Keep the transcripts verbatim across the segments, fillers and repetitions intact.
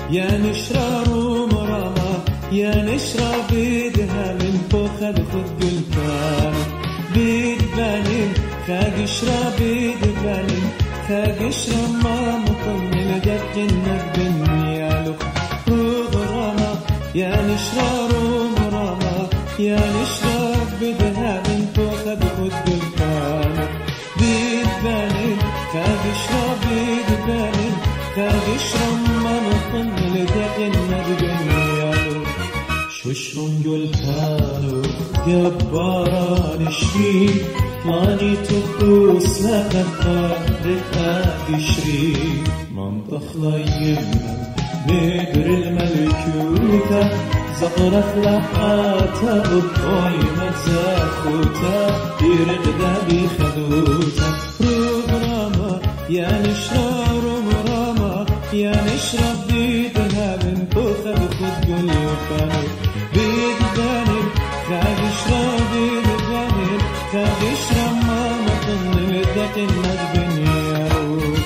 يا نشرة ومرامة يا نشرة بيدها من فوق خد قلبان بيد بانين خاقشرة بيد بانين خاقشرة ما مطمن دق النبن يا لك وغرامة يا نشرة ومرامة يا نشرة بيدها من فوق خد قلبان بيد بانين خاقشرة بيد بانين خاقشرة ما مطمن دق النبن يا لك ششون قلبانو جباران شريك طلاني تبوس لقد قشري منطخ ليمنا بقر الملكوتة زقرت لحاتا بالطايمة زاخوتا يرقدا بخدوتا روغراما يا نشرة روغراما يا نشرة بيدها من فوق بخد قلبانو بيد بانين خاقشرة بيد بانين خاقشرة ما مطن مدق النجبن يا روح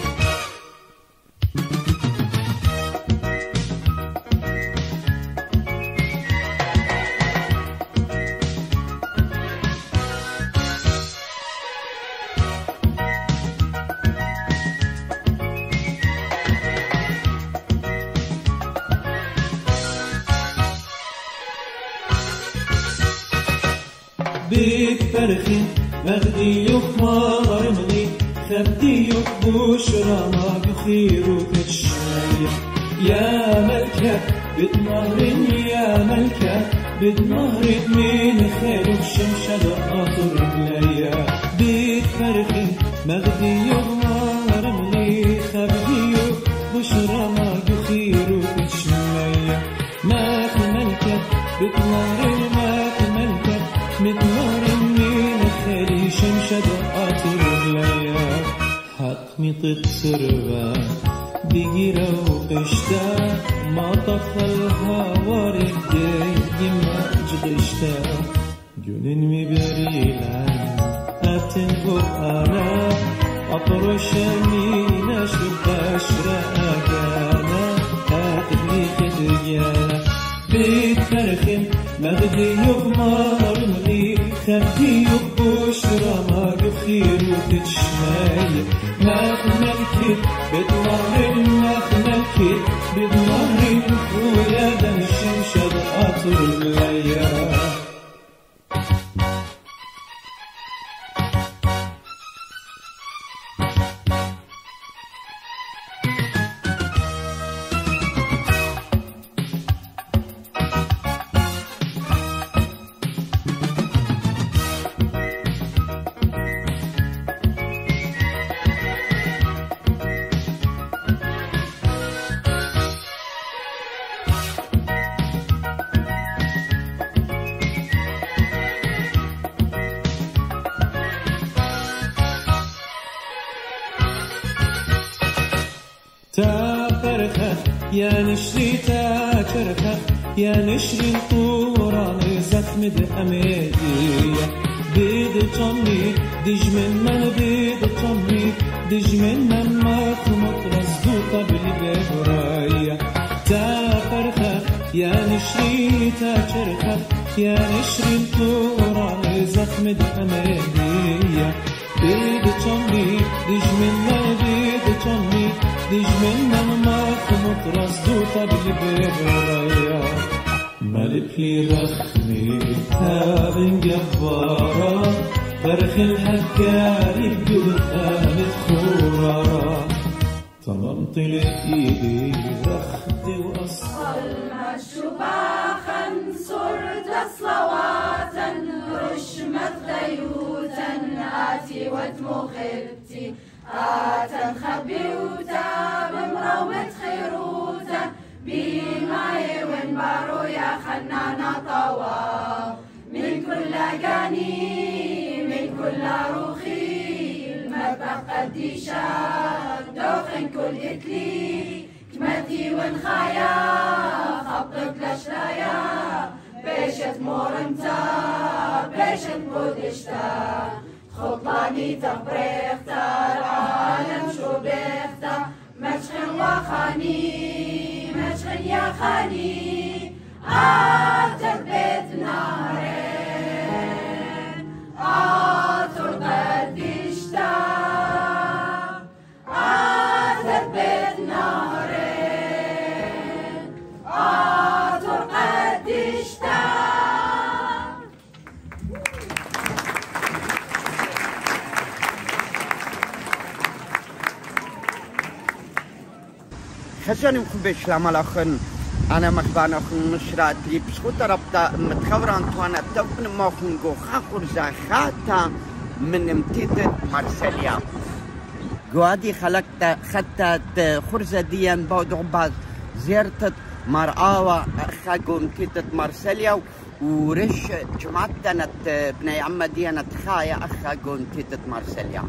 بيك فرخي مغدي يخمار مغي خبدي يخبوشرا ما بخير وتشمي يا ملكة بتنهر يا ملكة بتنهر من خير وشمشة لآخر رجليا بيك فرخي مغدي يخمار مغي خبدي يخبوشرا ما بخير وتشمي ماك ملكة بتنهر ماك ملكة متنار من خيري شمشة دقات رجليا حقني تتصرفا بيجيرا وقشتا ما طفلها وردي ما جغشتا جنن مبريلا أتنقف أنا أطرش مينا شباش رأكانا أقدي خدجانا بيت فرخم مغدي يغمار مغي خبدي يغبوشرا ما بخير وتتشماي ماخ ملكي بتنهر ماخ ملكي بتنهر خويا دم الشمشة بقاطر الليا تا فرخة يا نشري تا كرخة يا نشري الطوران زخم دأميدية بيد طمي دج من من بيد طمي دج من من ما خمط رزدوطة بالبراية تا فرخة يا نشري تا كرخة يا نشري الطوران زخم دأميدية بيد طمي دج من من بيد طمي دج من ما خمط رصدوطة بالبرايا ملك لي رخمي هابن جبارا فرخ الهكاري بقدام الخورارا طممت لإيدي رخدي وأصل المشباخا صرت صلواتا رشمت غيوتا آتي ودم خبتي آتا خبيوتا بمرومة خيروتا بماي ونبارو يا خنانا طوا من كل جاني من كل روخي المذبح قديشا دوخن كل إتلي كمتي ونخايا خبطك لشلايا بيشت مورمتا بيشت بودشتا خطلاني تبريختا العالم شو بيختا مشخن وخاني مشخن خاني عاتر بيت نارين عاتر قدشتا عاتر بيت نارين عاتر قدشتا. خزاني مخبش لعمل أخن أنا مخبان أخن مشرات لي بسخوت ربطة متخوران توانا تفن مخن جو خاخر زخاتا من امتدت مارسيليا جوادي خلقت خطت خرزة ديان بعد عباز زيارة مرآوة خاقو امتدت مارسيليا ورش جمعتنا بني عم ديانة خايا أخاقو امتدت مارسيليا.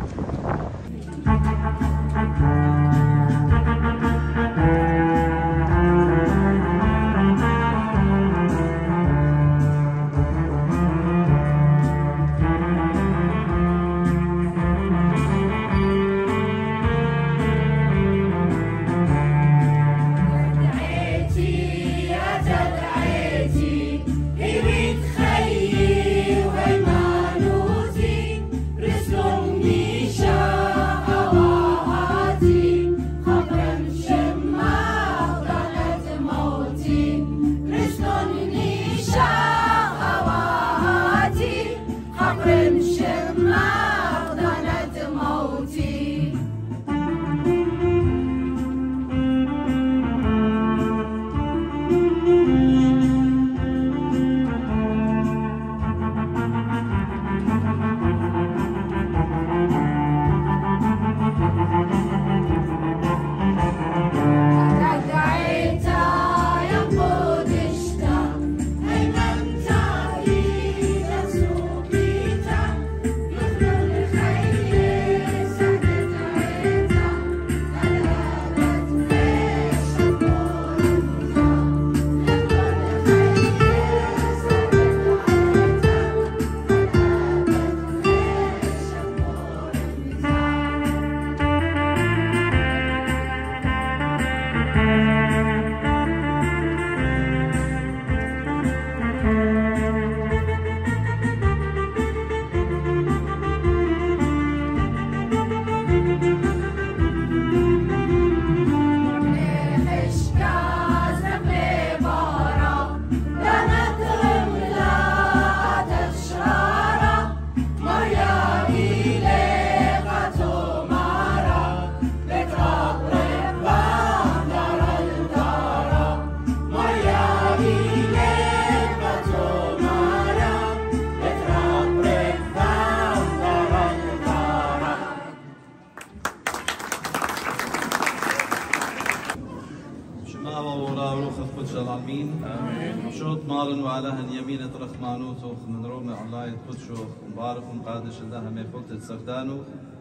شوط مارن وعلىها اليمين رحمانوتو من رومي الله يتقدشو مباركم قادش الله هم يفوت السردانو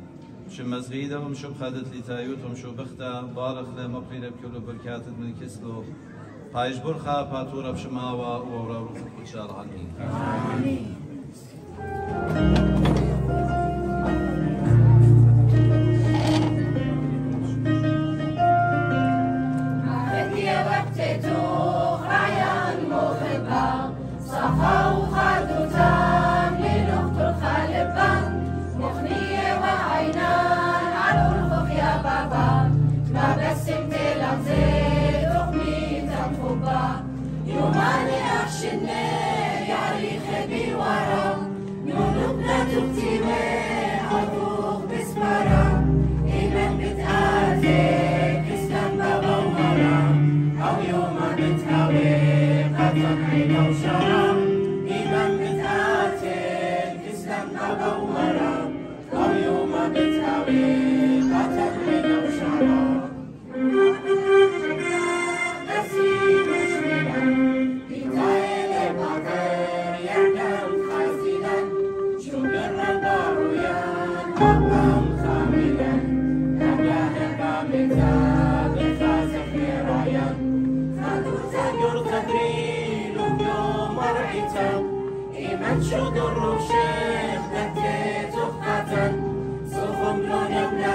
شو مزغيدة ومشو بخادت لتايوت ومشو بختا بارخ لمقرينة بكلو بركاتت من كسلو بايش برخا باتورا بشماوا وورا روح القدس العالمين آمين.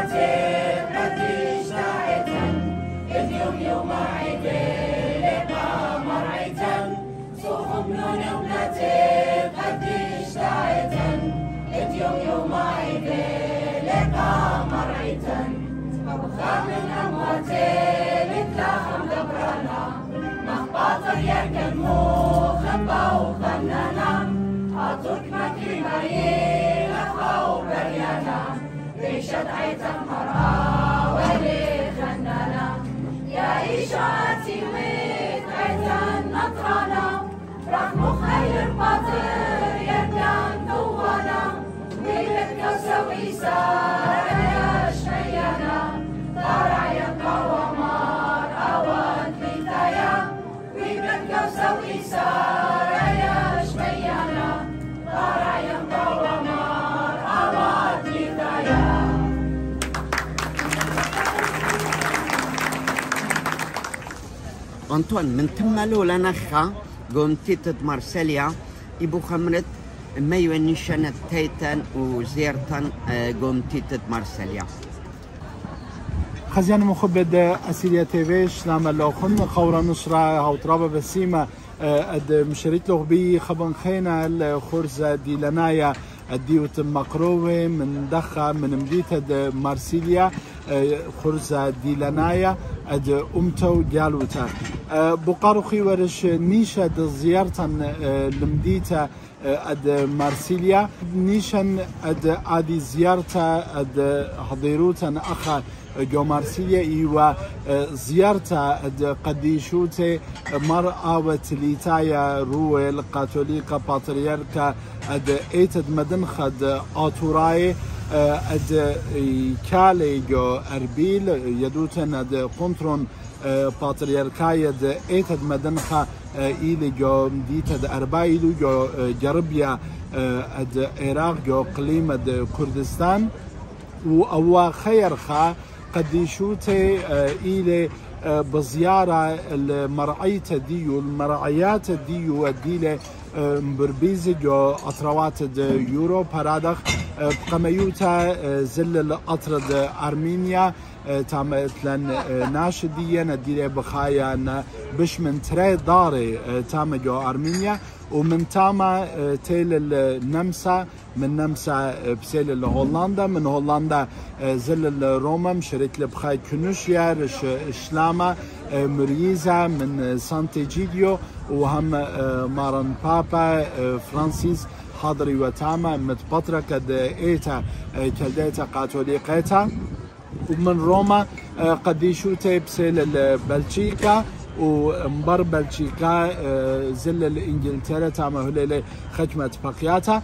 يوم يوم عيد لقاء من أمواتي نتلاهم دبرنا مخباطر يركن مخبا وفننا أترك مكرمة يلفا وبريانا ريشة عيتا مرأة ولي خنانا يا إيشاتي ويت عيتا نطرانا رحم خير باطر يركن دوانا ويلك سوي سار يا شميانا طارع يبقى ومار أوان بيتايا ويلك سوي سار يا شميانا طارع يبقى ومار أوان بيتايا. أنطون من تملو لنخا قوم تيتت مارسيليا إبو خمرت ميو نشانة تيتن وزيرتن قوم تيتت مارسيليا. خزيان مخبد أسيليا تيفيش لما لوخن خورا نشرة هوترابة بسيمة اد مشريت لغبي خبن خينا الخرزة دي لنايا الديوت مقروة من دخا من مدينة مارسيليا خرزة دي لنايا اد أمتو جالوتا بقاروخي ورش نيشة زيارتن لمدينة اد مارسيليا نيشن اد ادي زيارتا اد حضيروتا اخا جو مارسيليا ايوا زيارتا اد قديشوتي مرأة وتليتايا روي الكاثوليكا باتريركا اد ايتد مدنخد اتوراي اد كالي جو اربيل يدوتن اد قنطرون باتريركايا اد ايتد مدنخا إلى جو مدينة أربايلو جو جربيا اد عراق جو قليم اد كردستان و خير خا قديشوتي إلى بزيارة المرعية ديو المرعيات ديو الديلة مبربيزي جو أطروات يورو بارادخ بقميوتا زل الأطرد أرمينيا تام تلن ناشديا ندير بخايا بش من تري داري تام جو أرمينيا ومن تاما تيل النمسا من نمسا بسيل هولندا من هولندا زل روما مشريت لبخاي كنوشيا رش شلاما مريزا من سانتيجيديو وهم مارن بابا فرانسيس حاضري وتاما متبطرك د ايتا كالديتا قاتوليقيتا ومن روما قديشوتي بسيل بلجيكا ومبر بلجيكا زل الانجلترا تاما هليلي خدمة باقياتا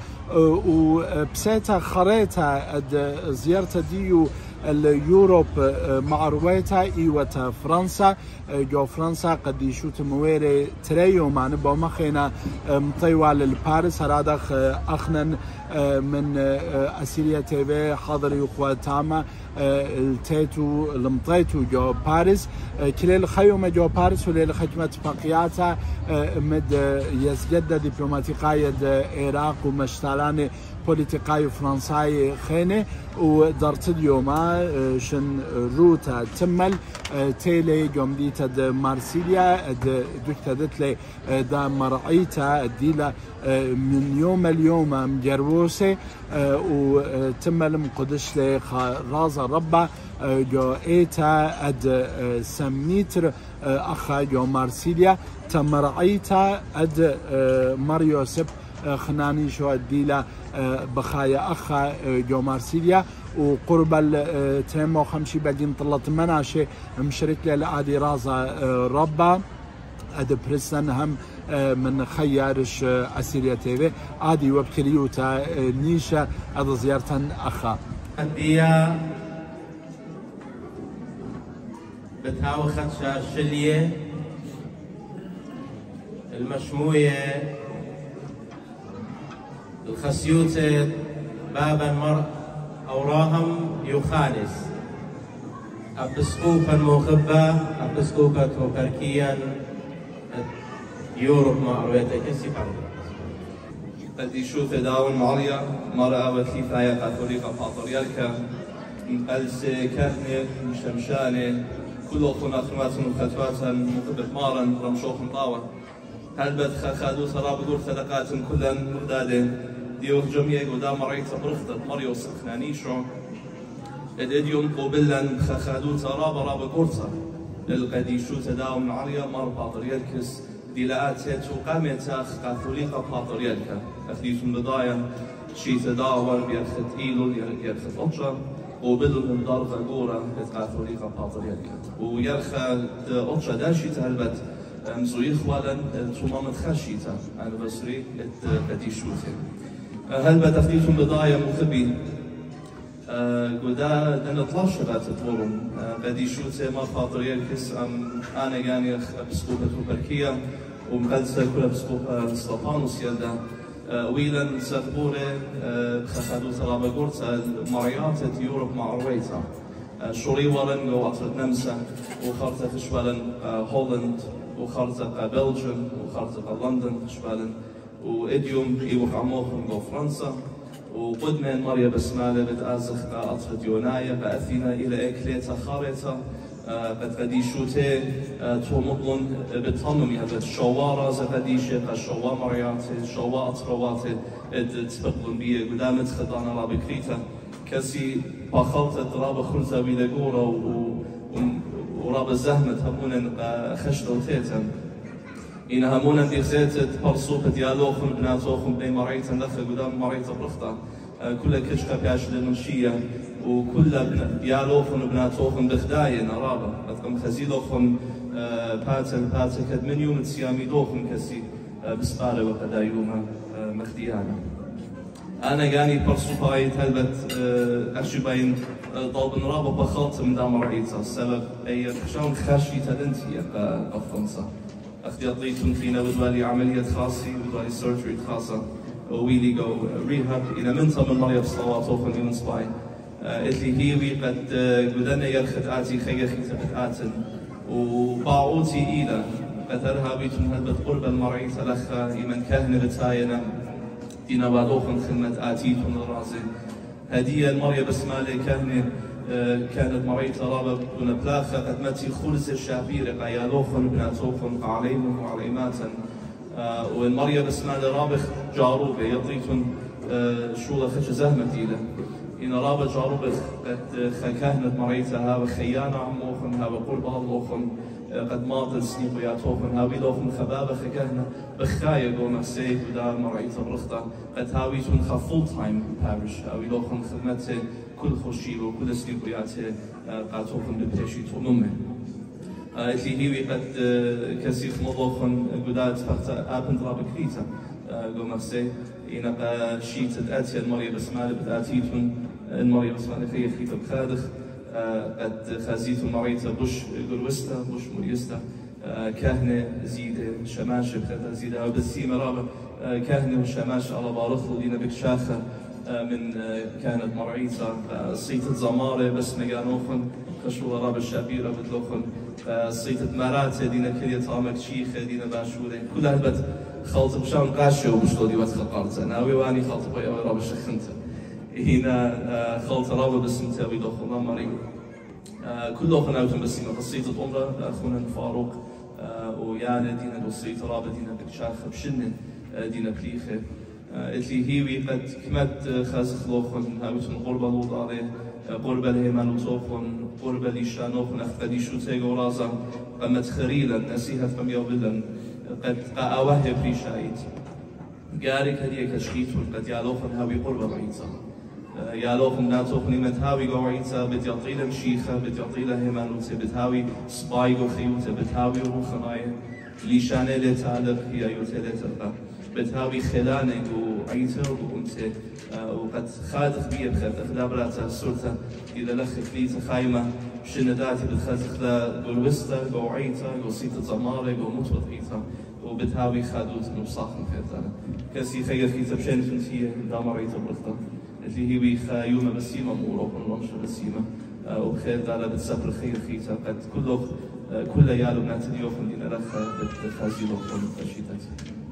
وبسيتا خريتا زيارة ديو اليوروب مع رويتا ايوتا فرنسا جو فرنسا قد يشوت مويري تريو معنا بومخينا مطيوال الباريس هرادخ اخنن من اسيليا تيفي حاضر يقوى تاما التيتو المطيتو جو باريس كليل خيوم جو باريس وليل خدمة باقياتا مد يسجد دبلوماتيقاية عراق ومشتالاني بوليتيقاي فرنساي خيني ودرت اليوم شن روتا تمل تيلي جوم ديتا مارسيليا دكتدت لي دا مرعيتا ديلا من يوم اليوم مجروسي وتمل مقدش لي رازا ربا جو ايتا اد سميتر اخا جو مارسيليا تمرعيتا اد ماريوسب خناني شو الديلا بخايا أخا جو مارسيليا وقرب التيم وخمشي بعدين طلت مناشي مشرك لي لآدي رازا ربا أد بريسن هم من خيارش أسيريا تيفي آدي وبكريوتا نيشا أد زيارة أخا أديا بتهاو خدشة شلية المشموية الخسيوتة بابا مر أوراهم يخانس أبسقوفا مخبة أبسقوفا توبركيا يوروب مع رويتا كسي قد يشوف داون معريا مرأة وثيفايا كاثوليكا باتريركا ألسي كهنة شمشانة كل أخونا خنوات وخطوات مخبة مارا رمشوخ مطاوة هلبت خادو سراب دور صدقات كلا مردادة ديوخ جميع قدام مريت برخطة مريو سخنانيشو الاديوم قوبلا خخادو تراب راب قرصة القديشو تداوم عريا مار باطريالكس ديلات تقامتا كاثوليقا باطريالكا أخديتم بدايا شي تداور بيرخت إيلو يرخت أطشا وبدل من دارغا قورا كاثوليقا باطريالكا ويرخى أطشا داشي تهلبت مزويخ ولن تمامت خشيتا anniversary القديشوتي هلبت أخديتم بدايا مخبي قدا نطلع شبات تورم قديشوتي ما باطريالكس أم أنا يعني بسقوبة تركيا ومقدسة كلها بسقوبة سلطانوس يلدا ويلا سافبوري خخدو ترابا قرطة مريات يوروب مع رويتا شوري ولن وعطرت نمسا وخرطة خشوالن هولند وخرطة بلجيم وخرطة لندن خشوالن وإديوم إيوخ عموخم جو فرنسا وقدمن مريا بسمالة بتأزخ قاطرة يونايا بأثينا إلى إكليتا خارطة قد قديشوتي تومضلن بتهمم يهبت شوارا زقديشة قشوا مرياتي شوا أطرواتي تبقلن بيه قدامت خدانا رابي كريتا كسي باخلطة رابا خلزة ويلقورا ورابا زهمت همونا خشتو تيتا إن همونا دي خزيتت برصوبة ديالوخن بناتوخن بين مريتا نخل قدام مريتا برختا كلها كشكا بياش للمشية وكلها ديالوخن وبناتوخن بخداين رابا أتقم خزيلوخن باتل باتل كد من يوم تسيامي دوخن كسي بسقالة وقدا يوم مخديانا أنا جاني برصوباي تهلبت أشي باين ضرب رابا بخلط من دام مريتا السبب أي شون خاشي تدنتي بفرنسا أخذي أطليتون فينا بدوالي عملية خاصة بدوالي سيرجري خاصة ويلي جو ريهاب إلى منطقة من مريض صلوات وخل يوم سباي اللي هي قد قدنا يرخد آتي خير خيزة آتن وباعوتي إلى قد أرهابيتون هلبت قرب المرعي تلخى إمن كهن بتاينا دينا بعدوخن خدمة آتيتون الرازي هدية المريض بسمالي كهنة كانت مريضة رابا دون بلاخة قد متي خلص الشابير قيالوخن بناتوخن عليهم وعليماتا والمريا بسمالي رابخ جاروبة يطيتن شولة خش زهمة إله إن رابا جاروبة قد خكهنت مريضة هاو خيانة عموخن هاو قربها اللوخن قد ماطل سنيق وياتوخن هاوي لوخن خبابة خكهنة بخايا قوم السيد ودار مريضة برخطة قد هاويتن خفول تايم بارش هاوي لوخن خدمته كل خوشي وكل سنيق وياته قاتوخن ببتشي تونمه اللي هي قد كسيخ مضوخن قدات فقط آبن راب كريتا قوم السيد إن شيت الآتي المريا بسمالة بتآتيتن المريا بسمالة خير خيتا بخادخ قد خازيتن مريتا بوش قروستا بوش مريستا كهنة زيدة شماشة بخدا زيدة وبسيمة رابع كهنة وشماشة على بارخو دينا بكشاخة من كانت مرعيتا صيتة زمارة بس مجانوخن خشوة رابع الشابيرة بدلوخن صيتة مراتة دينا كلية طامك شيخة دينا باشورة كل هلبت خلط بشان قاشة وبشتو دي واتخل قارتا ناوي واني خلط بيا رابع شخنتا هنا خلط رابع بسمتا ويدوخن مريم كل دوخن اوتن بسيمة قصيتة عمرة اخونا فاروق ويانا دينا دوصيتة رابع دينا بكشاخة بشنن دينا بليخة اللي هي قد كمت خازخ لوخن هاوتن قربة لوضالي قربة الهيمان وطوخن قربة ليشانوخن أخذي شو تيغو رازا قمت خريلا نسيها فم يوبلا قد قاوه بريشايت قارك هدية كشخيتون قد يالوخن هاوي قربة بعيطة يالوخن ناتوخن إمت هاوي قوعيطة بتيطيلا مشيخة بتيطيلا هيمانوتة بتهاوي سبايغو خيوتة بتهاوي روخناية ليشانة لتالق هي يوتة لتلقى بتهاوي خلانك وعيتر وأنت وقد خادخ بيه بخد أخدابراتا سلطة إذا لخ كليتا خايمة شنداتي بتخادخ لا قلوستا قوعيتا قوسيتا زمارة قوموتوت عيتا وبتهاوي خادوت نبصاخن خيرتانا كسي خير خيتا بشين فنتية دامر عيتا برختا اللي هي بيخا يوم بسيمة مورو ونمشة بسيمة وبخير دالا بتسبر خير خيتا قد كله كل يالو بنات اليوم دينا لخا بتخازيلو ونفشيتاتي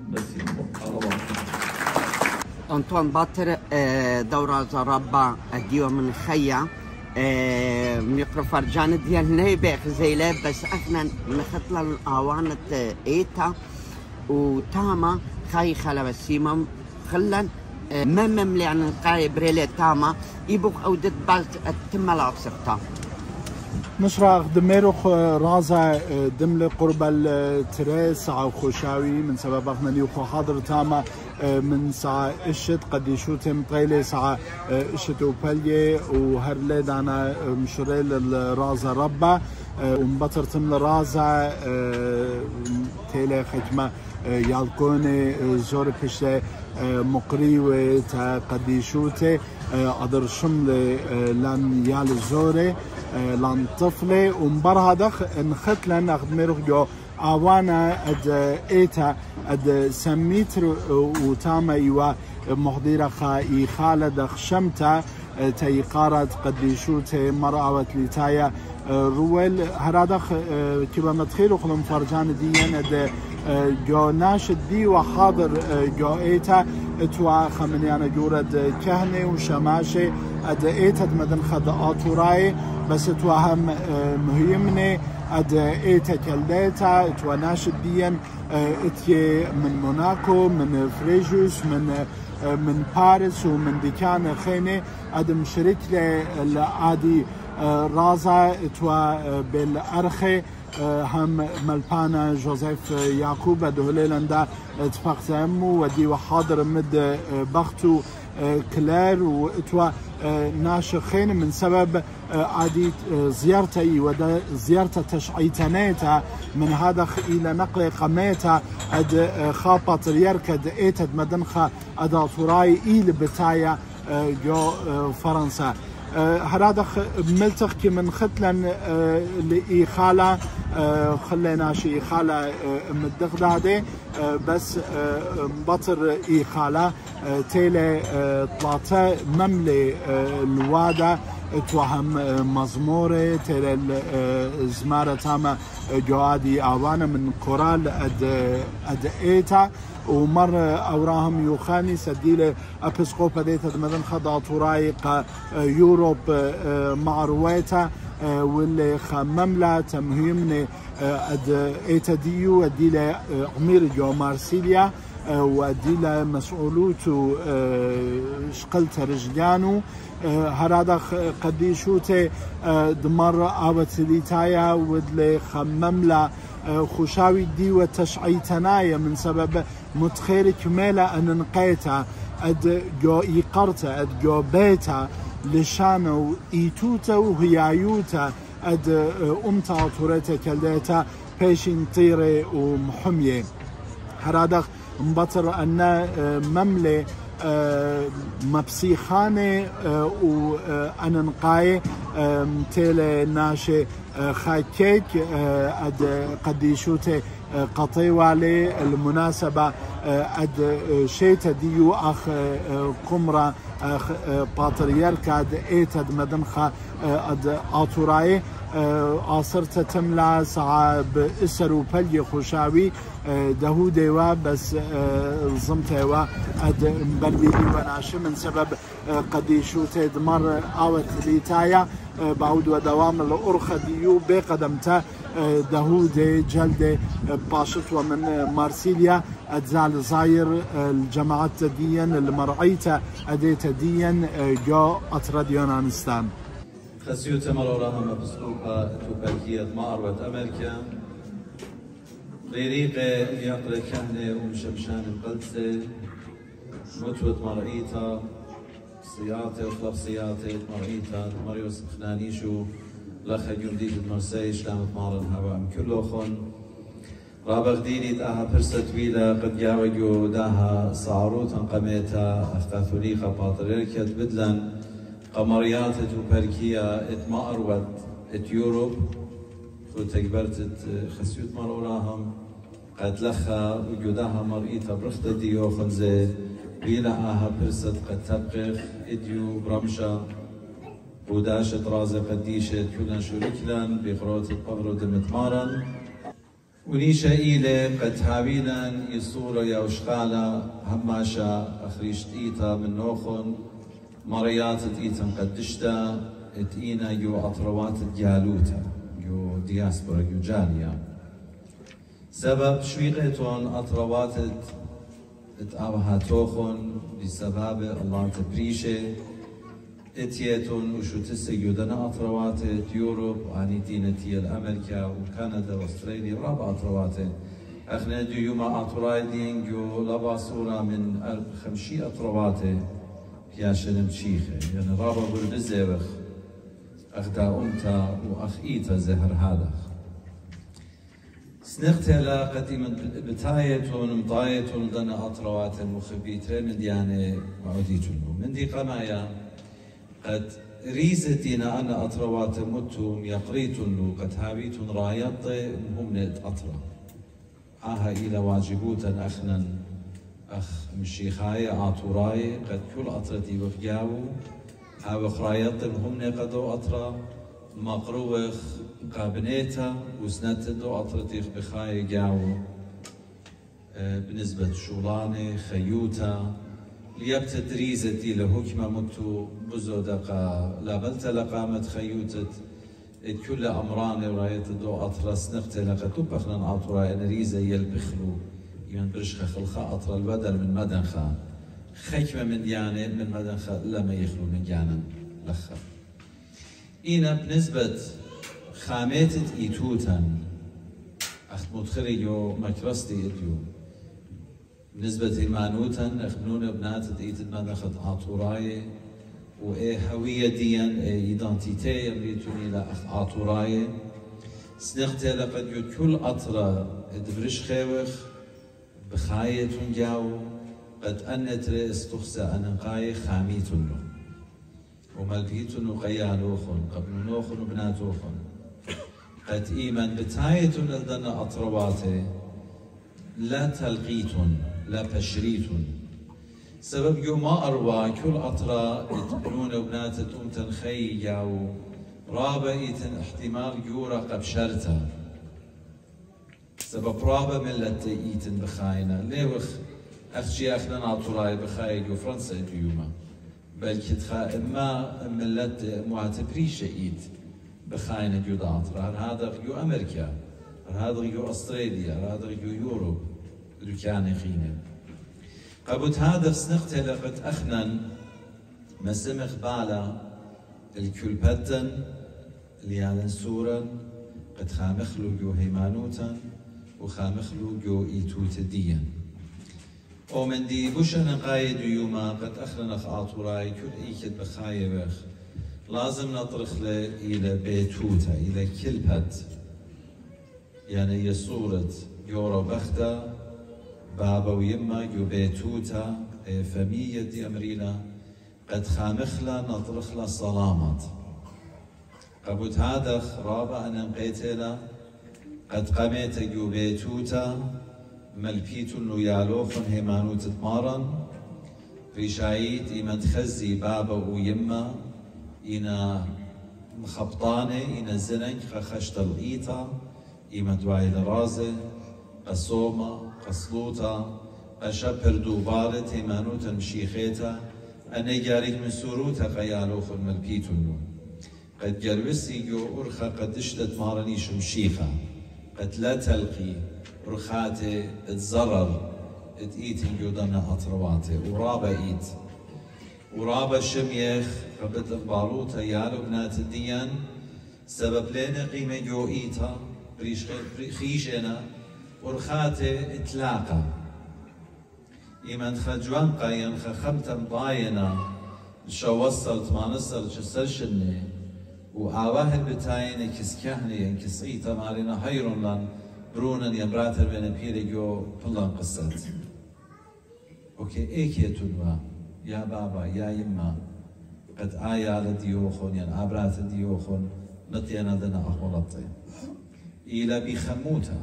أنطوان باطر دورة زرابة أديو من خيا ميقرو فرجان ديال نيبة خزيلة بس احنا نخطل الأوانة إيتا وتاما خاي خلا بسيمم خلن ممم لعن قاي بريلي تاما يبوك أو دد بالت التملا بسرطة نشرا دميروخ رازا دمل قرب التريس أو خوشاوي من سبب أخنا يوخو حاضر تاما من ساعة إشت قد يشوتم طيلة ساعة إشت وبالية وهرلي دانا مشريل الرازا ربا ومبطر تمل رازا تيلي خكمة يالكوني زور بشتي مقريوة تا قد يشوتي أدر شمل لان يال زوري لان طفلي ومبرها دخ نخت لان أخد ميروخ جو آوانا اد ايتا اد سميتر وتاما ايوا محضيرة خا خالد خشمتا تي قارد قديشوتي مرأة لتايا رويل هرادخ كيما متخيلو خلم فرجان ديان اد جو ناشد دي وحاضر جو ايتا اتوا خمنيانا جورد كهني وشماشي اد ايتا مدن خد آتوراي بس اتوا هم مهمني اد ايتا كالديتا اتوا ناشد ديان اتي من موناكو من فريجوس من من باريس ومن ديكان خيني اد مشرك لعادي رازا اتوا بالارخي هم ملبانا جوزيف يعقوب دهوليلندا اتفاق امو ودي وحاضر مد بختو كلير واتوا ناشخين من سبب عادي زيارتي ودا زيارة تشعيتانيتا من هذا الى نقل قميتا اد خابط اليركد ايتد مدنخا ادا طراي ايل بتايا جو فرنسا هرادخ ملتخ كي من ختلن لإيخالة خلينا شي إيخالة مدغدادي بس بطر إيخالة تيلي طلاتا مملي الوادة توهم مزموري تيلي الزمارة تاما جوادي آوانا من كورال أد أد إيتا ومر أوراهم يوخاني سديله أبسقوبا ديتا مدن خدا طرايق يوروب مع رويتا واللي خمملا تمهيمني أد إيتا ديو أديله أمير جو مارسيليا وأديله مسؤولوتو شقلت رجلانو هرادا قديشوتي دمر آواتليتايا ودلي خمملا خوشاوي دي وتشعيتنايا من سبب متخيل كميلة أن نقيتا أد جو إيقرتا أد جو بيتا لشانو إيتوتا وهيايوتا أد أمتا طوريتا كالديتا بيشين طيري ومحمية هرادخ مبطر أن مملي مبسيخاني وأنا نقاي تيلي ناشي خاكيك أد قديشوتي قطيوالي المناسبة أد شيتا ديو أخ قمرة أخ باتريركا أد إيتد مدنخا أد آتوراي عصرت تملا ساعة بإسر وبلي خوشاوي دهودي وا بس زمتي وا أد مبليلي وناشي من سبب قديشوتي دمر آوت ليتايا بعود ودوام الأرخة ديو بقدمتا دهودي جلدي باشط ومن مارسيليا أدزال زاير الجماعات ديا المرعيتا أديتا ديا جو أطرد يونانستان خسيوت مرورهم بسلوكها توباكية ماروت أمريكا غيريقة يقرأ كهنة ومشمشان القدسة متوت مرعيتا صياطة وخلف صياطة مرعيتا مريوس خنانيشو لخا جنديد المرسي شلامت مارن هوا كله خن رابغ ديني داها برسة ويلا قد ياوجو داها صاروتا قميتا أفتاثوليخا باتريركيا بدلن قمريات توبركيا ات ما اروت ات يوروب تو تكبرت خسيوت مروراهم قد لخا وجودها مرئيتا برخت ديو خنزي بيلا اها برست قد تبقخ اديو برمشا بوداشت رازي قديشت كلن شوركلن بقروت القبر دمتمارن ونيشا إيلي قد هاويلا يصورا يوشقالا هماشا أخريشت إيتا من نوخن مريات إيتم قدشتا اتينا يو أطروات الجالوتا يو دياسبورا يو جاليا سبب شويقتون أطروات اتآوهاتوخن بسبب الله تبريشه اتيتون وشو تسجدنا اطرواتي يوروب اني دينتي الامريكا وكندا واستراليا رابع اطرواتي اخنا دو يوما اطراي دينجو لابا صورة من خمشي اطرواتي بياشن مشيخة يعني رابع بالبزيرخ اخدا امتا واخ ايتا زهر هذا سنختلا قديما بتايتون مطايتون ضنا اطروات المخبيتين من ديانه معوديتون من دي قمايا قد ريزتنا أنا أطروات متم يقريتن قد هابيتن رايط هم نت أطرا آها إلى واجبوتا أخنا أخ مشيخاي عطوراي قد كل أطرتي وفجاو أو خرايط هم نقدو أطرا مقروخ قابنيتا وسنتدو أطرتي بخاي جاو بالنسبة شولاني خيوتا ليبت دريزتي لهكما متو بزودقا لابلت لقامت خيوتت كل أمران ورايت دو أطرس نقت لقد تبخنا عطرا نريزة يلبخلو يمن برشخ خلخا أطرا البدل من مدنخا خيكمة من ديانة من مدنخا لما يخلو من جانا لخا إينا بنسبة خاميتت إيتوتا أخت مدخريو مكرستي إديو بالنسبة لمانوتا اخبنون بنات ديت المدخت عطوراي وإيه هوية ديان إيه إيدانتيتي يمريتوني لأخ عطوراي سنختي لقد يد كل أطرا ادبرش خيوخ بخايتون جاو قد أنت رئيس تخسى أنقاي خاميتون له وملقيتون وقيالوخن قبلونوخن وبناتوخن قد إيمان بتايتون لدنا أطرواتي لا تلقيتون لا بشريتون سبب يوم أروى كل أطرا يتبنون وبنات تمتن خيجاو رابا إيتن احتمال يورا قبشرتا سبب رابا ملت إيتن بخاينا ليوخ أخجي أخنا عطراي بخايج وفرنسا يوما بل كتخا إما ملت معتبريش إيت بخاينا جود عطرا هذا يو أمريكا هذا يو أستراليا هذا يو يوروب دكان خينه قبت هذا سنقت لقد أخنا مسمخ بالا الكل بدن ليالن سورا قد خامخلو جو هيمانوتا وخامخلو جو إيتوت ديا ومن دي بوشنا قايد يوما قد أخنا خاطراي كل إيكد بخايبخ لازم نطرخ له إلى بيتوتا إلى كلبت يعني هي صورة يورو بختا بابا ويما جو بيتوتا فمية دي أمرينا قد خامخلا نطرخلا صلامات قبوت هذا خرابة أنا مقيتلا قد قميت جو بيتوتا ملبيتو إنه يالوخن هيمانو تتمارن ريشايد إما تخزي بابا ويما إنا مخبطاني إنا زنك خشت الإيتا إما دواي لرازي قصومة قصلوتا قشبر دوبارة هيمانوتا مشيخيتا أنا جاريك من سوروتا قيالوخن ملبيتو إنه قد جلوسي جو أرخا قد اشتت مارنيش مشيخة قد لا تلقي رخاتي اتزرر اتئيتن جودنا أطرواتي ورابا إيت ورابا شميخ قبت الباروتا يالو بنات الديان سبب لنا قيمة جو إيتا بريش خيشنا ورخاتي اتلاقا إيمان خجوان قاين خخمتا مضاينا شو وصلت ما نصل شسرشني وآواهن بتاين كسكهني ان كسعيتا مارينا هيرون لان برونن يمراتر بين بيريجو بلان قصت اوكي ايكي تنوا يا بابا يا يما قد آيا لديوخون ين عبرات ديوخون نطينا دنا أخولطي إلى بخموتا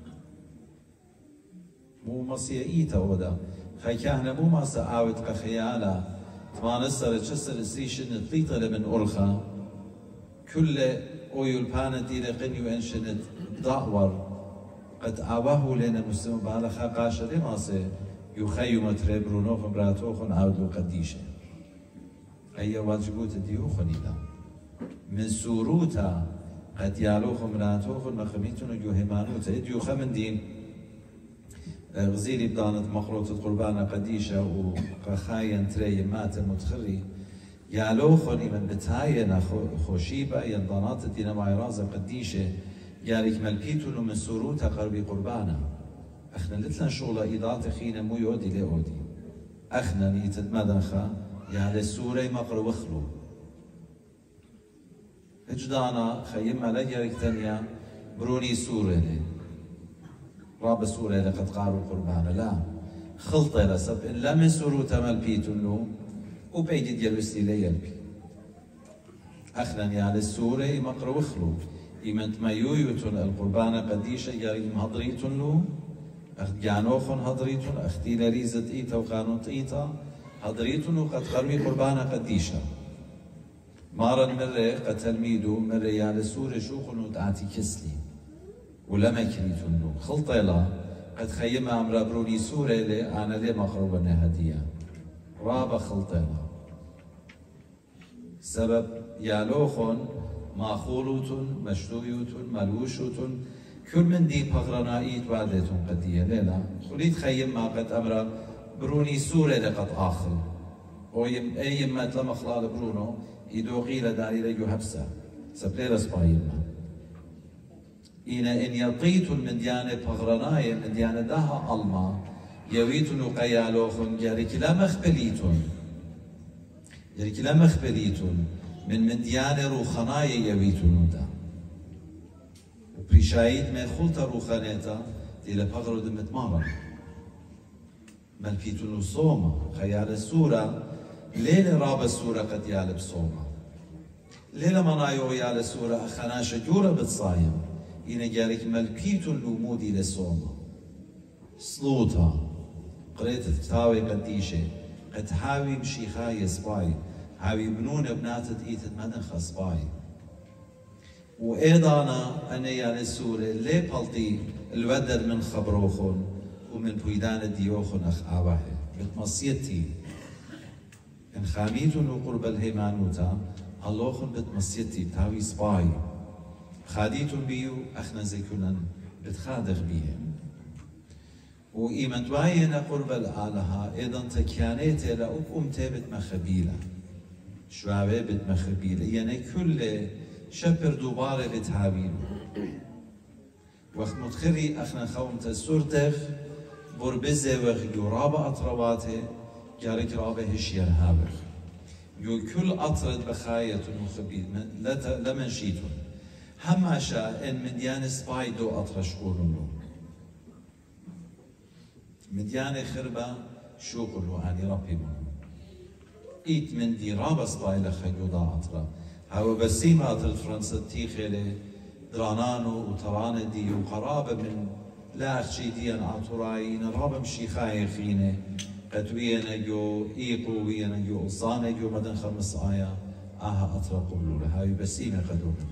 مو مصيئيتا ودا خيكاهنا مو ما سعاوت قخيالا تمانسر تشسر سيشن تليطة لمن أرخا كل أويل بانا دينا قنيو انشنت دعور قد عواه لنا مسلم بالخا قاشر ماسي يخيم تريبرونوخ براتوخن عودو قديشه أي واجبوت ديوخن إذا من سوروتا قد يالوخن براتوخن مخميتون جو هيمانوتا ديوخ من دين غزيري بدانت مقروطة قربانة قديشة وقخاين تري مات متخري يالو خوني من بتاينا خوشيبة ينضانات الدينا معيرازة قديشة ياريك ملكيتو من سروتا قربي قربانة اخنا لتلن شغلة ايضات خينا مو يودي لأودي اخنا نيتد مدنخا يعني السوري مقر وخلو اجدانا خيما لجارك تانيا بروني سوري لي راب سوري لقد قاروا قربانا لا خلطة لسب إن لم يسوروا تمال بيتنو وبيجي ديال وستيلي يلبي أخنا يعني السوري مقر وخلو إيمنت ما يويوتن القربانة قديشة ياري مهضريتن له أخد جانوخن هضريتن أختي لريزة إيتا وقانون إيتا هضريتن وقد خرمي قربانة قديشة مارا مرة قد تلميدو مرة يعني سوري شوخن ودعتي كسلي ولما كريتن له خلطة لا قد خيما عمرا بروني سوري لي أنا لي مقربنا هدية رابا خلطة لا سبب يالوخن ماخولوتن مشتويوتن ملوشوتن كل من دي بغرنائيت وعدتهم قدية ليلة خليت خيم ما قد أمرا بروني سورة لقد آخر ويم أي يما تلم خلال برونو يدو قيلة داري لجو هبسة سبليل اسبايما إنا إن يطيتن من ديانة بغرنائي من ديانة داها ألما يويتن وقيالوخن جارك لا مخبليتن جارك لا مخبليتن من من ديانة روخنائي يويتن دا وبريشايد ما خلطة روخانيتا دي بغرو دمت مارا ملكيتن صوما خيال السورة ليلة راب السورة قد يالب صوما ليلة منايو يال السورة خناشة جورة بتصايم إنا جارك ملكيتن لومودي لصوما سلوطا قريت كتاوي قديشة قد حاوي مشيخاي سباي حاوي بنون بناتت إيتت مدنخ سباي وإيضانا أنا يعني السورة ليه بلطي الودر من خبروخن ومن بويدان الديوخن أخ آباحي بتمصيتي إن خاميتن وقرب الهيمانوتا اللوخن بتمصيتي بتاوي سباي خاديتن بيو أخنا زيكونا بتخادغ بيهم وإيمان دواينا قرب الآلهة إذن تكيانيت لأب أمتي بتمخبيلة شوابي بتمخبيلة يعني كل شبر دوباره بتهاويل وقت متخري أخنا خوم تسورتخ بربزة وقت رابع أطرواته جارك رابع هشير هابخ يو كل أطرد بخاية مخبيل لمن شيتون هم شاء إن مديان سبايدو أطرش قولون مديان خربة شو قلو عني ربي منهم إيت من دي رابع سبايلة خيودا أطرا هاو بسيمة أطرد فرنسا تيخيلي درانانو وطرانة دي وقرابة من لا أخشي ديان عطورايين رابع مشي خايخيني قدوينا جو إيقو وينا جو أصانة جو مدن خمس آية آها أطرا قبلو لها هاو بسيمة قدو من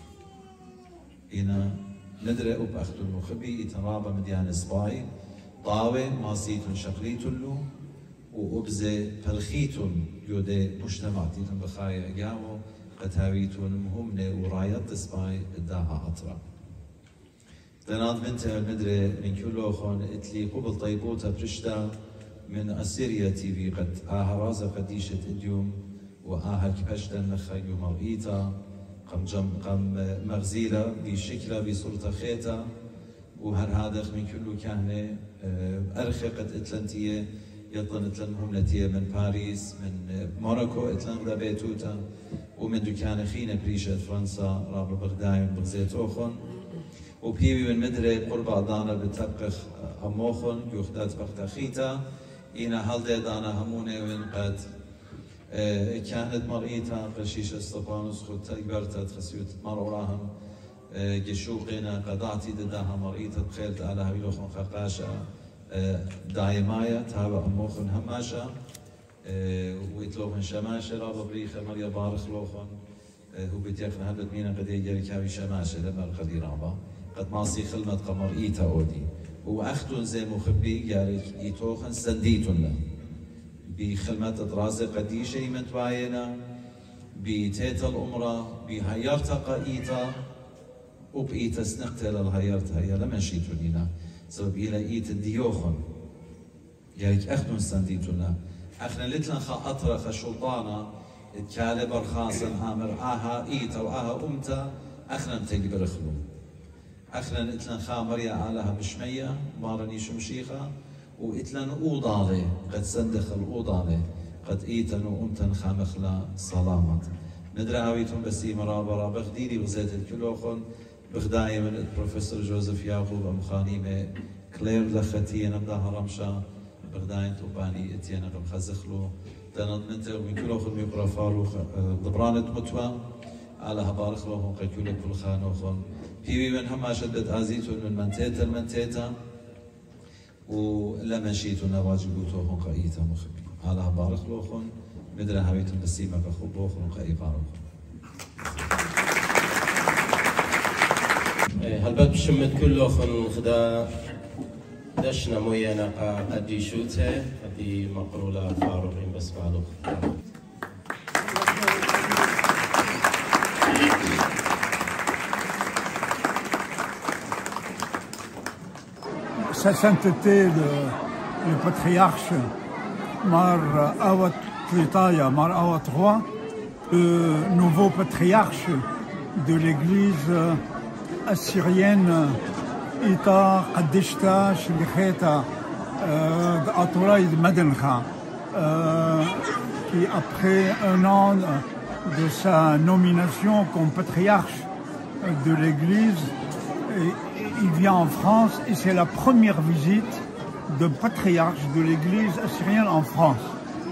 دي إنا ندري أب أخدو المخبي إتنرابة مديان سباي طاوة ماسيتون شقليتون له وأبزة فلخيتون يودي مجتمعتيتون بخايا أقامو قتاويتون مهمنة ورايات سباي إداها أطرا دنات بنتها المدري من كله خون اتلي قبل طيبوتا برشتا من أسيريا تي في قد آها رازا قديشة إديوم وآها كبشتا نخايو مرئيتا قم جم قم مغزيلة بشكلة بصورة خيتا وهر هذا من كله كهنة أرخي قد إتلانتية يطلن إتلان هملتية من باريس من موناكو إتلان غدا بيتوتا ومن دكان خينة بريشة فرنسا رابع بغداي من بغزيت أوخن وبيبي من مدري قرب أدانا بتبقخ أموخن يخدات بغدا خيتا إنا هالدي دانا همونة وين قد كانت مرئيتا قشيش استفانوس خد تكبرتا تخسيوت مرعوراهم جشوقنا قضاعتي دداها مرئيتا بخيلت على هبيلوخن خقاشا دايمايا تابع أموخن هماشا ويتلوخن شماشة رابا بريخة مريا بارخ لوخن هو بيتيقن هبت مينا قد يجري كاوي شماشة لما القدي رابا قد ماسي خلمت قمر إيتا أودي وأختن زي مخبي جارك إيتوخن سنديتن له بخلمت دراسة قديشة يمن تواينا بتيتا الأمرة بهيرتا قايتا وبإيتا سنقتل الهيرتا هيا لما شيتونينا سبب إلى إيت الديوخن يارك أخنون سنديتنا أخنا لتلن خا أطرخ شلطانا اتكالب الخاصن آمر آها إيتا وآها أمتا أخنا تجبر خلو أخنا لتلن خا مريا علىها بشمية مارني شمشيخة وإتلن أوضالي قد سندخل أوضالي قد إيتن وأمتن خامخلا سلامت ندرى هاويتهم بسي مرابرا بغديري وزيت الكلوخن بغداية من البروفيسور جوزيف يعقوب أمخانيمة كلير لختية نبداها رمشا بغداية توباني اتيانا بمخزخلو دانت منتر من كلوخن ميقرا فاروخ ضبرانة متوى على هبارخ لوخن قيكولة كل خانوخن بيوي من هما شدت آزيتون من منتيتا المنتيتا ولما شيتو نواجبوتوخن قايتا مخبي على هبارخ لوخن مدرى هاويتهم بسيما بخبوخن وقاي بارخن هلبت بشمت كلوخن خدا دشنا مويانا قدي شوته قدي مقرولة فاروقين بس بعلوخ Sa sainteté, le, le patriarche Mar Awad Tlitaya, Mar Awad trois, le nouveau patriarche de l'église assyrienne Ita Qaddishta Shlicheta Atouraï de Madencha, qui après un an de sa nomination comme patriarche de l'église, il vient en France et c'est la première visite de patriarche de l'église assyrienne en France.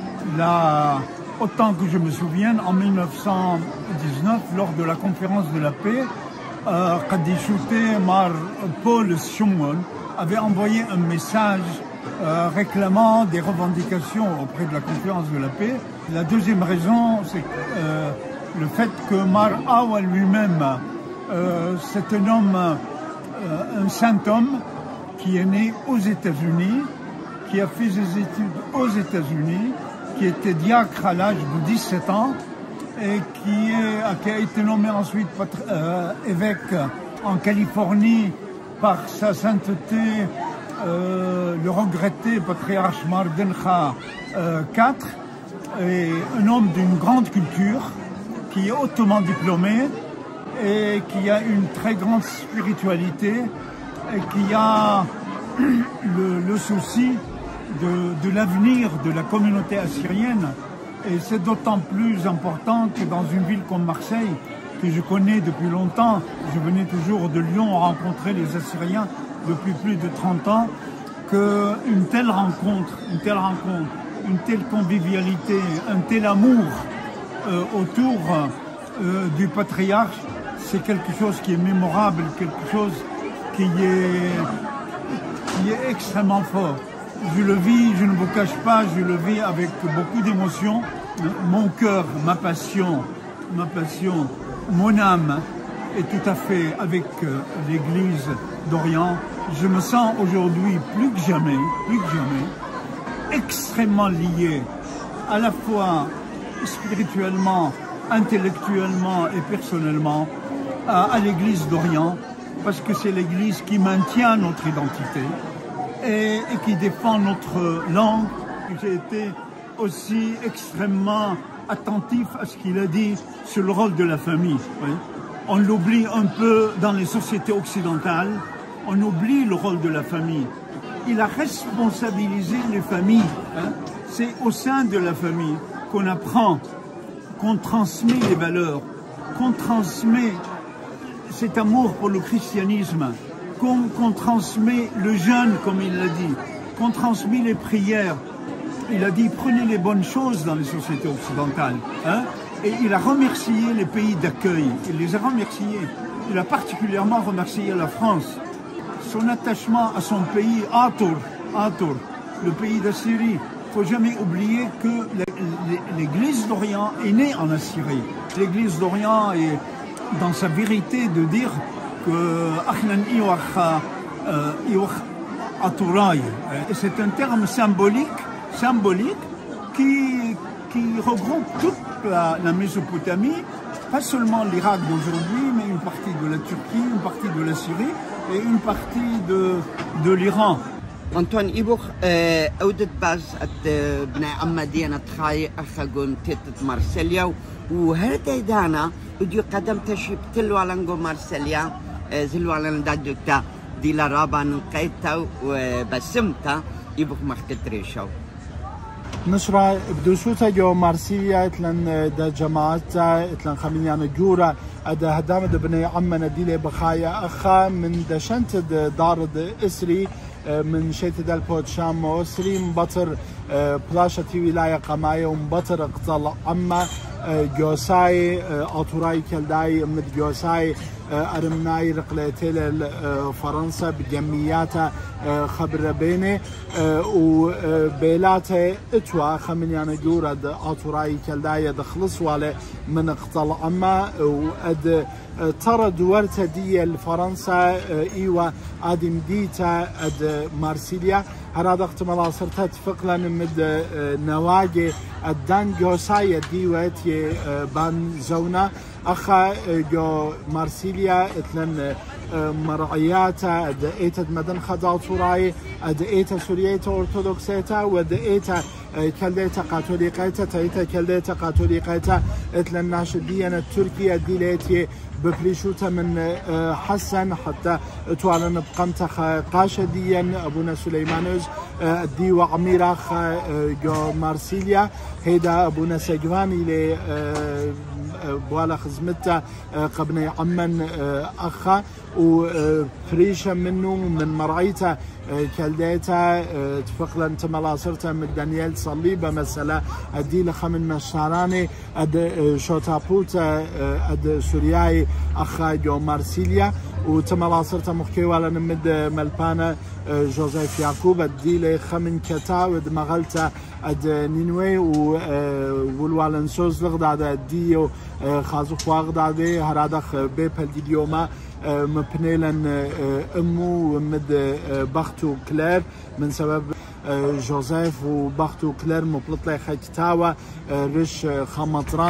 Là, autant que je me souvienne, en mille neuf cent dix-neuf, lors de la conférence de la paix, euh, Qaddishouté Mar Paul Shumon avait envoyé un message euh, réclamant des revendications auprès de la conférence de la paix. La deuxième raison, c'est euh, le fait que Mar Awa lui-même, euh, c'est un homme Euh, un saint homme qui est né aux États-Unis, qui a fait ses études aux États-Unis, qui était diacre à l'âge de dix-sept ans et qui, est, qui a été nommé ensuite euh, évêque en Californie par sa sainteté, euh, le regretté patriarche Mardencha euh, quatre, et un homme d'une grande culture, qui est hautement diplômé, et qui a une très grande spiritualité et qui a le, le souci de, de l'avenir de la communauté assyrienne. Et c'est d'autant plus important que dans une ville comme Marseille, que je connais depuis longtemps, je venais toujours de Lyon rencontrer les Assyriens depuis plus de trente ans, qu'une telle rencontre, une telle rencontre, une telle convivialité, un tel amour euh, autour euh, du patriarche, c'est quelque chose qui est mémorable, quelque chose qui est, qui est extrêmement fort. Je le vis, je ne vous cache pas, je le vis avec beaucoup d'émotion. Mon cœur, ma passion, ma passion, mon âme est tout à fait avec l'Église d'Orient. Je me sens aujourd'hui plus que jamais, plus que jamais, extrêmement lié à la fois spirituellement, intellectuellement et personnellement à, à l'Église d'Orient, parce que c'est l'Église qui maintient notre identité et, et qui défend notre langue. J'ai été aussi extrêmement attentif à ce qu'il a dit sur le rôle de la famille. Oui. On l'oublie un peu dans les sociétés occidentales, on oublie le rôle de la famille. Il a responsabilisé les familles. Hein. C'est au sein de la famille qu'on apprend, qu'on transmet les valeurs, qu'on transmet cet amour pour le christianisme, qu'on qu'on transmet le jeûne, comme il l'a dit, qu'on transmet les prières. Il a dit, prenez les bonnes choses dans les sociétés occidentales. Hein? Et il a remercié les pays d'accueil, il les a remerciés. Il a particulièrement remercié la France. Son attachement à son pays, Atur, Atur, le pays d'Assyrie. Il ne faut jamais oublier que l'Église d'Orient est née en Assyrie. L'Église d'Orient est dans sa vérité de dire que Achnan Iwach Atouraï, et c'est un terme symbolique, symbolique qui, qui regroupe toute la, la Mésopotamie, pas seulement l'Irak d'aujourd'hui, mais une partie de la Turquie, une partie de la Syrie, et une partie de, de l'Iran. أنتون إيبوخ أودت باز أت بناء أما دينا تخاي أخاقون تيتت مارسيليا وهرتي دانا وديو قدم تشيب تلو على مارسيليا زلو على دادوتا دي لرابا نقيتا وبسمتا إيبوخ مختت ريشاو نشرة بدوشوتا جو مارسيليا اتلن دا جماعتا اتلن خمينيان جورا ادا هدامد بني عمنا ديلي بخايا اخا من دشنت دارد اسري من شيت دال بوت شام اسري مبطر بلاشة في ولاية قماية ومبطر اقتال عما جوساي اطوراي كالداي مد جوساي ارمناي رقلتيل فرنسا بجمياتا خبر بيني وبيلاته اتوا خمنيان جورد اطوراي كالداي دخلص والي من اقتال عما واد ترى دورتا دي الفرنسا ايوا ادم ديتا اد مارسيليا هذا احتمال صرتت فقلا مد نواجي الدان جوسايا ديوات بان زونا اخا جو مارسيليا اتلن مرعياتا اد ايتد مدن خدا توراي اد ايتا سوريتا اورثودوكسيتا ود ايتا كليتا كاثوليقيتا تايتا كليتا كاثوليقيتا اتلن ناشدينا التركيا ديليتي بفريشوتا من حسن حتى توالن بقمتخ قاشديا ابونا سليمانوز ديوا عميراخ جو مارسيليا هيدا ابونا سجواني ل بوالا خزمتا قبني عمن اخا وفريشة منه من مرعيته كالديتا تفقلا تملا صرتا من دانيال صليبة مثلا ادي لخمن مشاراني اد شوتابوتا اد سورياي اخا جو مارسيليا وتملا صرتا مخكي ولا نمد ملبانا جوزيف يعقوب ادي لخمن كتا ود مغلتا اد نينوي والوالن سوز لغداد اديو خازوخ واغداد هرادخ بيبل ديوما مبنيلا امو ومد بختو كلير من سبب جوزيف وبختو كلير مبلطلي خيكتاوا رش خمطران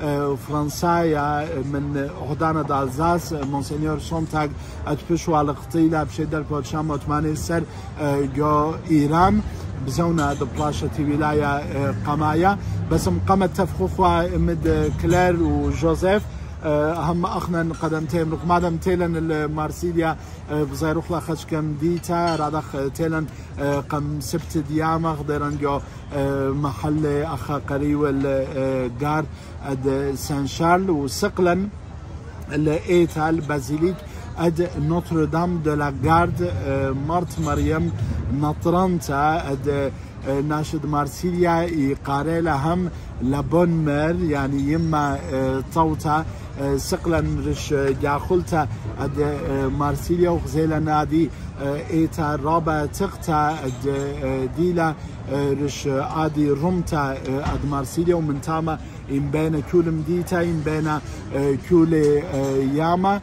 فرنسايا من عهدانة دالزاس مونسينيور سونتاغ اتبشوا على قتيلة بشدة البودشام وثمانية سر جو ايران بزونا دبلاشة ولاية قمايا بس مقامت تفخوخوا مد كلير وجوزيف هم اخنا قدمتين رق مادام تيلن المارسيليا بزيروخ لا خشكم ديتا رادخ تيلن قم سبت دياما غدرن جو محل اخا قريو الجار اد سان شارل وسقلا الايتا البازيليك اد نوتردام دو لا غارد مارت مريم نطرنتا اد ناشد مارسيليا يقاري لهم لبون مير يعني يما طوتا سقلا رش جاخلتا اد مارسيليا وغزيلا نادي ايتا رابا تقتا اد ديلا رش ادي رمتا اد مارسيليا ومن تاما ان بين كل مديتا ان بين كل ياما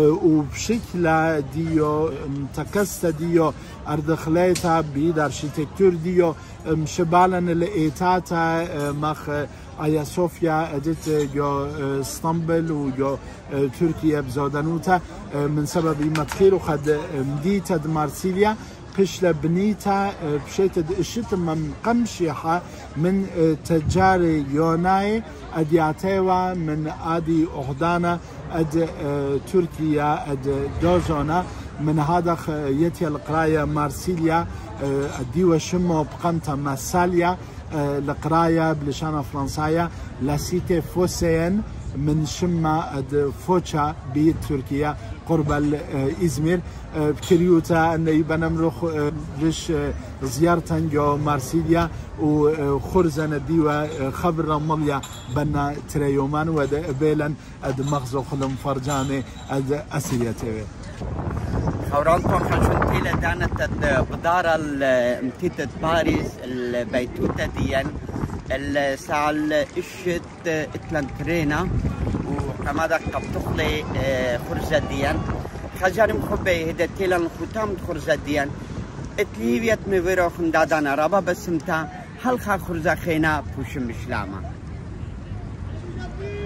وبشكل ديو متكسة ديو اردخليتا بيد ارشيتكتور ديو مشبالا الايتاتا مخ ايا صوفيا ادت جو اسطنبول وجو تركيا بزودانوتا من سبب مدخيل وخد مديتا مارسيليا قشلة بنيتا بشيتد اشت من قمشيحة من تجاري يوناي ادياتيوا من ادي احدانا اد تركيا اد دوزونا من هذا يتي القراية مارسيليا ديوا شمو بقمتا مساليا القراية بلشانة فرنسايا لاسيتي فوسين من شما اد فوتشا بتركيا قرب الإزمير بكريوتا أن يبنمرخ رش زيارة جو مارسيليا وخرزنا ديوا خبر رماليا بنا تريومان ود بيلن اد مغزو خلم فرجاني اد أسيريا تيوي خورانتون خشنتيلة دانت بدار امتيتة باريس البيتوتة ديان الساعة الاشت اتلان ترينا وكما قبطخلي خرزة ديان خجارم خبي هدا تيلان ختام خرزة ديان اتليبيت ميويرو خندادانا رابا بسمتا هل خا خرزة خينا بوشم بشلاما